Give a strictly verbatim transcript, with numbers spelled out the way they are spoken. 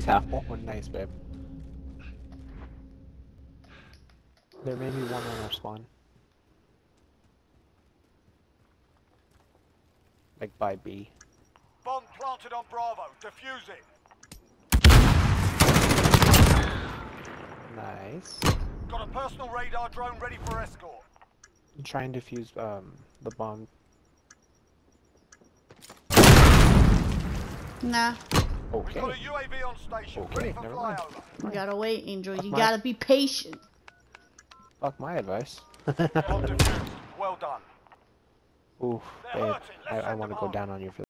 have one. Nice, babe. There may be one on our spawn. Like by B. Bomb planted on Bravo. Defuse it. Nice. Got a personal radar drone ready for escort. Try and defuse um the bomb. Nah. Okay. Got a U A V on station. Okay, Ready for never mind. flyover. You gotta wait, Angel. Fuck You my- gotta be patient. Fuck my advice. Bomb defused. Well done. Oof, They're babe. hurting. I, Let's I send want to them go home. down on you for